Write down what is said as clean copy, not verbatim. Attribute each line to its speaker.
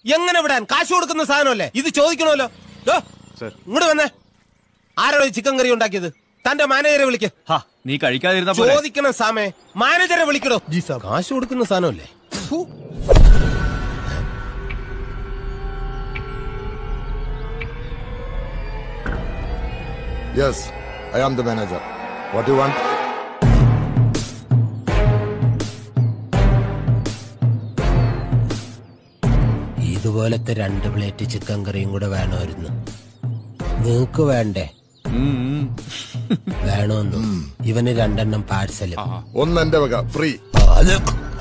Speaker 1: എങ്ങനെ വിടാൻ? കാശ് കൊടുക്കുന്ന സാധനമല്ലേ ഇത്, ചോദിക്കണമല്ലോ. ഇങ്ങോട്ട് വന്നേ. ആരോട് ചിക്കൻ കറി ഉണ്ടാക്കിയത്? തന്റെ മാനേജറെ വിളിക്ക്.
Speaker 2: നീ കഴിക്കാതിരുന്ന
Speaker 1: ചോദിക്കണം സാമേ, മാനേജറെ വിളിക്കണോ? കാശ് കൊടുക്കുന്ന സാധനമല്ലേ.
Speaker 3: Yes, I am the manager. What do you want?
Speaker 1: ഇതുപോലത്തെ 2 പ്ലേറ്റ് ചിക്കൻ കറിയും കൂടെ വേണമായിരുന്നു. നിങ്ങക്ക് വേണ്ടേ? വേണോന്നു. ഇവന് 2 പാഴ്സലും.
Speaker 3: ഒന്ന് എന്റെ വക ഫ്രീ.